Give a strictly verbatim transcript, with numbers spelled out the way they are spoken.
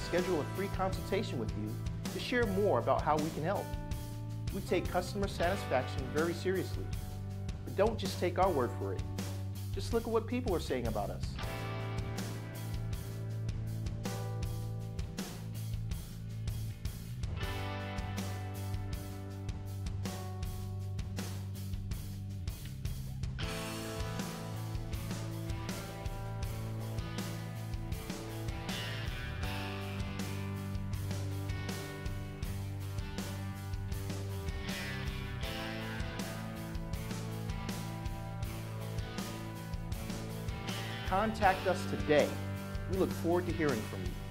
schedule a free consultation with you to share more about how we can help. We take customer satisfaction very seriously, but don't just take our word for it. Just look at what people are saying about us. Contact us today. We look forward to hearing from you.